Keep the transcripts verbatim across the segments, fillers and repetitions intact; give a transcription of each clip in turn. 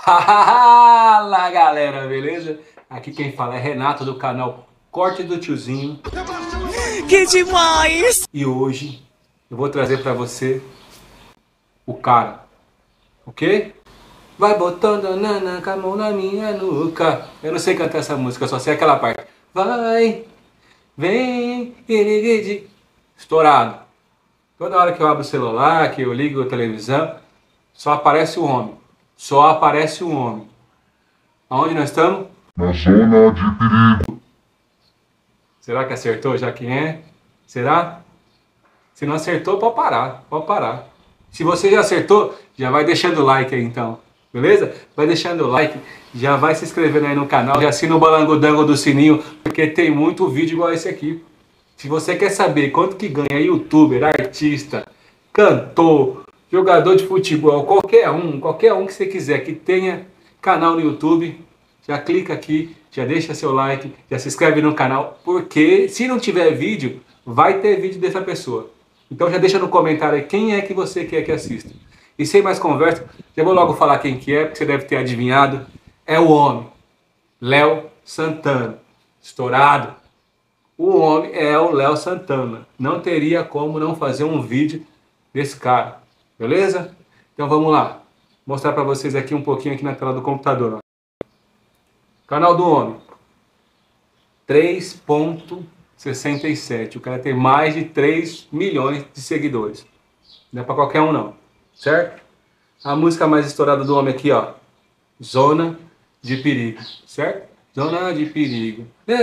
Fala galera, beleza? Aqui quem fala é Renato do canal Corte do Tiozinho. Que demais! E hoje eu vou trazer pra você o cara, ok? Vai botando nana com a mão na minha nuca. Eu não sei cantar essa música, eu só sei aquela parte. Vai, vem, iriguidi. Estourado. Toda hora que eu abro o celular, que eu ligo a televisão, só aparece o homem. Só aparece o homem. Aonde nós estamos? Na zona de perigo. Será que acertou já quem é? Será? Se não acertou, pode parar. Pode parar. Se você já acertou, já vai deixando o like aí então. Beleza? Vai deixando o like, já vai se inscrevendo aí no canal, já assina o balangodango do sininho, porque tem muito vídeo igual esse aqui. Se você quer saber quanto que ganha youtuber, artista, cantor, jogador de futebol, qualquer um, qualquer um que você quiser que tenha canal no YouTube, já clica aqui, já deixa seu like, já se inscreve no canal, porque se não tiver vídeo, vai ter vídeo dessa pessoa. Então já deixa no comentário aí quem é que você quer que assista. E sem mais conversa, já vou logo falar quem que é, porque você deve ter adivinhado. É o homem, Léo Santana, estourado. O homem é o Léo Santana. Não teria como não fazer um vídeo desse cara, beleza? Então vamos lá, vou mostrar para vocês aqui um pouquinho aqui na tela do computador. Ó. Canal do homem, três ponto sessenta e sete. O cara tem mais de três milhões de seguidores. Não é para qualquer um não, certo? A música mais estourada do homem aqui, ó, Zona de Perigo, certo? Zona de Perigo.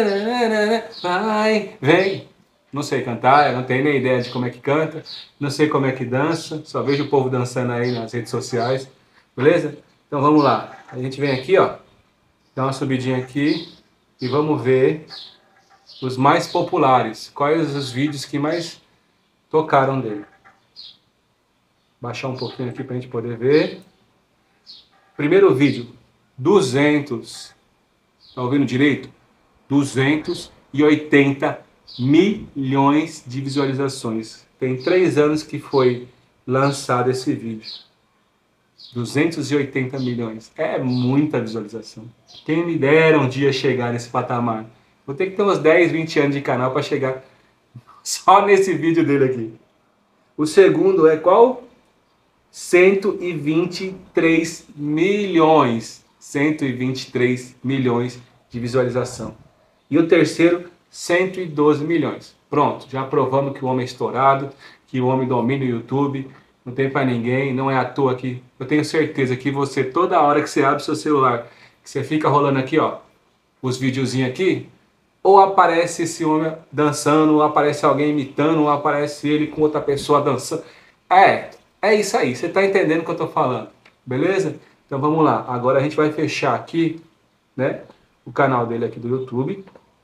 Vai, vem. Não sei cantar, eu não tenho nem ideia de como é que canta, não sei como é que dança, só vejo o povo dançando aí nas redes sociais, beleza? Então vamos lá. A gente vem aqui, ó, dá uma subidinha aqui e vamos ver os mais populares. Quais os vídeos que mais tocaram dele. Baixar um pouquinho aqui pra gente poder ver. Primeiro vídeo, duzentos. Tá ouvindo direito? duzentos e oitenta milhões de visualizações. Tem três anos que foi lançado esse vídeo. duzentos e oitenta milhões. É muita visualização. Quem me dera um dia chegar nesse patamar. Vou ter que ter uns dez, vinte anos de canal para chegar só nesse vídeo dele aqui. O segundo é qual? cento e vinte e três milhões. cento e vinte e três milhões de visualização. E o terceiro, cento e doze milhões. Pronto, já provamos que o homem é estourado, que o homem domina o YouTube, não tem para ninguém, não é à toa que eu tenho certeza que você, toda hora que você abre seu celular, que você fica rolando aqui, ó, os videozinhos aqui, ou aparece esse homem dançando, ou aparece alguém imitando, ou aparece ele com outra pessoa dançando. É, é isso aí, você tá entendendo o que eu tô falando, beleza? Então vamos lá, agora a gente vai fechar aqui, né, o canal dele aqui do YouTube.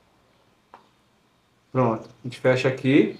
Pronto, a gente fecha aqui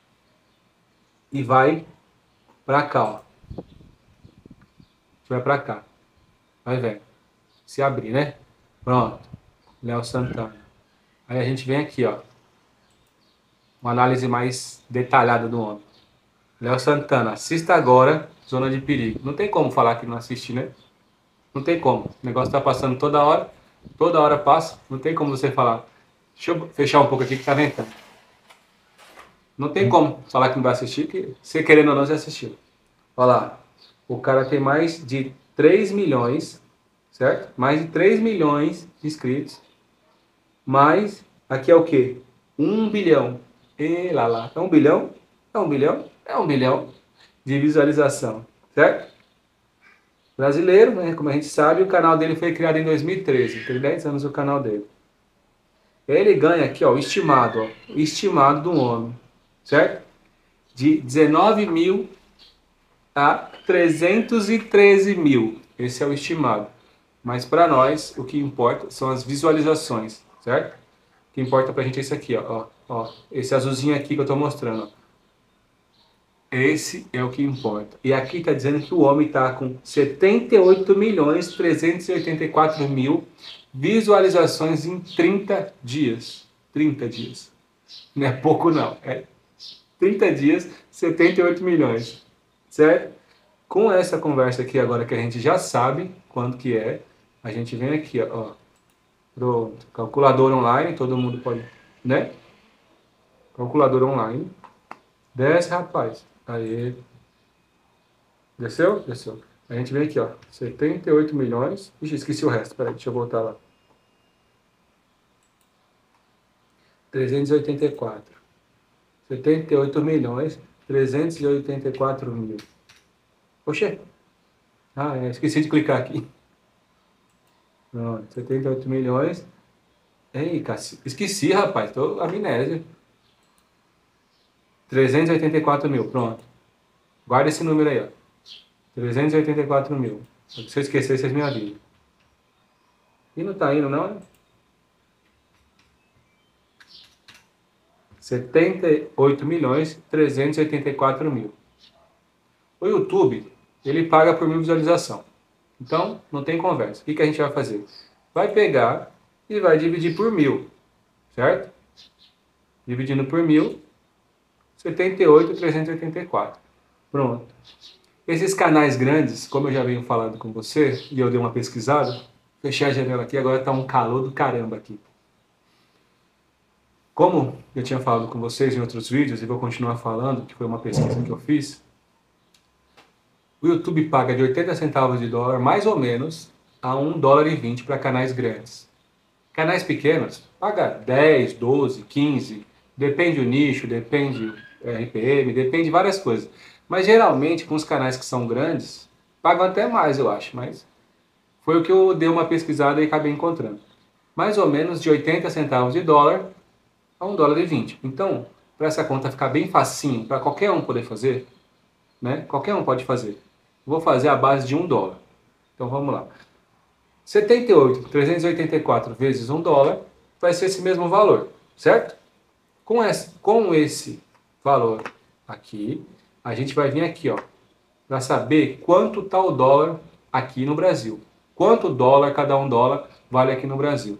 e vai pra cá, ó. A gente vai pra cá, vai ver, se abrir, né? Pronto, Léo Santana. Aí a gente vem aqui, ó, uma análise mais detalhada do homem. Léo Santana, assista agora Zona de Perigo. Não tem como falar que não assiste, né? Não tem como. O negócio tá passando toda hora, toda hora passa, não tem como você falar. Deixa eu fechar um pouco aqui que tá ventando. Não tem como falar que não vai assistir, que você querendo ou não, você assistiu. Olha lá, o cara tem mais de três milhões, certo? Mais de três milhões de inscritos. Mas, aqui é o quê? Um bilhão. E lá lá, é um bilhão? É um bilhão? É um bilhão de visualização, certo? Brasileiro, né? Como a gente sabe, o canal dele foi criado em dois mil e treze. Tem dez anos o canal dele. Ele ganha aqui, ó, o estimado, ó, o estimado do homem, certo? De dezenove mil a trezentos e treze mil. Esse é o estimado. Mas para nós, o que importa são as visualizações, certo? O que importa pra gente é isso aqui, ó, ó, ó. Esse azulzinho aqui que eu tô mostrando, ó. Esse é o que importa. E aqui está dizendo que o homem está com setenta e oito milhões trezentos e oitenta e quatro mil visualizações em trinta dias. trinta dias. Não é pouco não. É trinta dias, setenta e oito milhões. Certo? Com essa conversa aqui agora que a gente já sabe quanto que é, A gente vem aqui, ó. Pronto. Calculadora online, todo mundo pode, né? Calculadora online. Desce, rapaz. Aí. Desceu? Desceu. A gente vem aqui, ó. setenta e oito milhões. Ixi, esqueci o resto. Peraí, deixa eu voltar lá. trezentos e oitenta e quatro. setenta e oito milhões, trezentos e oitenta e quatro mil. Oxê. Ah, é, esqueci de clicar aqui. Pronto, setenta e oito milhões. Ei, caci... esqueci, rapaz. Tô amnésia. trezentos e oitenta e quatro mil, pronto. Guarda esse número aí, ó. trezentos e oitenta e quatro mil. Se eu esquecer, vocês me avisam. E não tá indo, não, né? setenta e oito milhões, trezentos e oitenta e quatro mil. O YouTube, ele paga por mil visualização. Então, não tem conversa. O que, que a gente vai fazer? Vai pegar e vai dividir por mil, certo? Dividindo por mil, setenta e oito mil trezentos e oitenta e quatro. Pronto. Esses canais grandes, como eu já venho falando com você, e eu dei uma pesquisada, fechei a janela aqui, agora tá um calor do caramba aqui. Como eu tinha falado com vocês em outros vídeos, e vou continuar falando, que foi uma pesquisa que eu fiz, o YouTube paga de oitenta centavos de dólar, mais ou menos, a um dólar e vinte para canais grandes. Canais pequenos, paga dez, doze, quinze, depende do nicho, depende do R P M, depende de várias coisas. Mas geralmente, com os canais que são grandes, pagam até mais, eu acho, mas foi o que eu dei uma pesquisada e acabei encontrando. Mais ou menos de oitenta centavos de dólar a um dólar e vinte. Então, para essa conta ficar bem facinho, para qualquer um poder fazer, né? Qualquer um pode fazer. Vou fazer a base de um dólar. Então vamos lá. setenta e oito, trezentos e oitenta e quatro vezes um dólar vai ser esse mesmo valor, certo? Com esse, com esse valor aqui, a gente vai vir aqui, ó, para saber quanto está o dólar aqui no Brasil. Quanto dólar, cada um dólar, vale aqui no Brasil.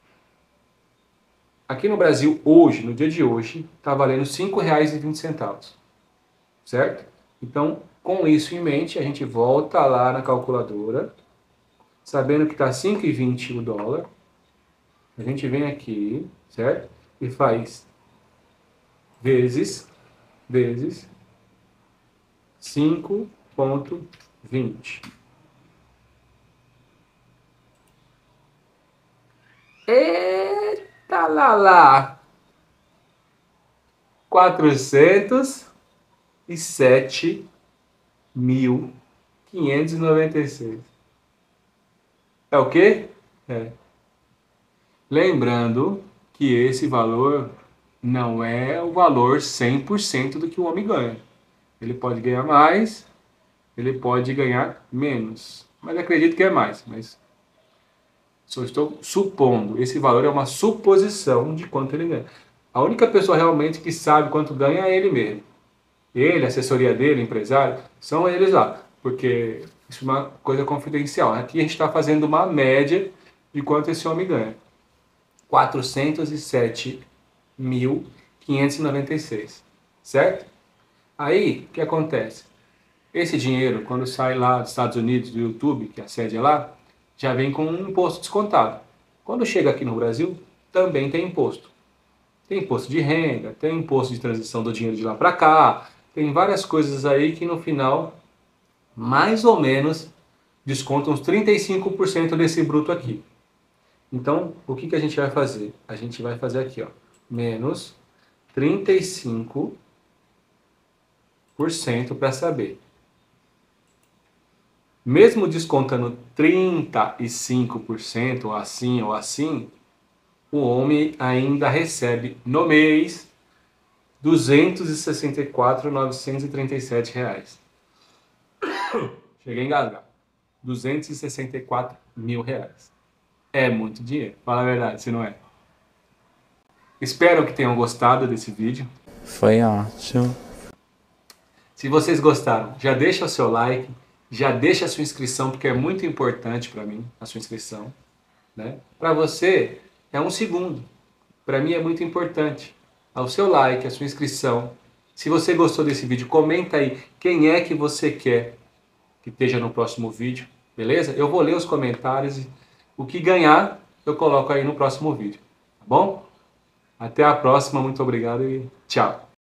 Aqui no Brasil, hoje, no dia de hoje, está valendo cinco reais e vinte centavos, certo? Então, com isso em mente, a gente volta lá na calculadora, sabendo que está cinco reais e vinte centavos o dólar, a gente vem aqui, certo? E faz vezes, vezes cinco vírgula vinte. Eita lá lá! quatrocentos e sete mil quinhentos e noventa e seis. É o quê? É. Lembrando que esse valor não é o valor cem por cento do que o homem ganha. Ele pode ganhar mais, ele pode ganhar menos. Mas acredito que é mais. Mas só estou supondo. Esse valor é uma suposição de quanto ele ganha. A única pessoa realmente que sabe quanto ganha é ele mesmo. Ele, a assessoria dele, empresário, são eles lá. Porque isso é uma coisa confidencial. Aqui a gente está fazendo uma média de quanto esse homem ganha. quatrocentos e sete mil quinhentos e noventa e seis. Certo? Aí, o que acontece? Esse dinheiro, quando sai lá dos Estados Unidos, do YouTube, que a sede é lá, já vem com um imposto descontado. Quando chega aqui no Brasil, também tem imposto. Tem imposto de renda, tem imposto de transição do dinheiro de lá para cá, tem várias coisas aí que no final, mais ou menos, descontam uns trinta e cinco por cento desse bruto aqui. Então, o que, que a gente vai fazer? A gente vai fazer aqui, ó, menos trinta e cinco por cento para saber. Mesmo descontando trinta e cinco por cento, ou assim ou assim, o homem ainda recebe no mês duzentos e sessenta e quatro mil novecentos e trinta e sete reais. Cheguei a engasgar. duzentos e sessenta e quatro mil reais. É muito dinheiro, fala a verdade, se não é. Espero que tenham gostado desse vídeo. Foi ótimo. Se vocês gostaram, já deixa o seu like, já deixa a sua inscrição, porque é muito importante para mim, a sua inscrição. Né? Para você, é um segundo. Para mim é muito importante. O seu like, a sua inscrição. Se você gostou desse vídeo, comenta aí quem é que você quer que esteja no próximo vídeo, beleza? Eu vou ler os comentários e O que ganhar, eu coloco aí no próximo vídeo, tá bom? Até a próxima, muito obrigado e tchau!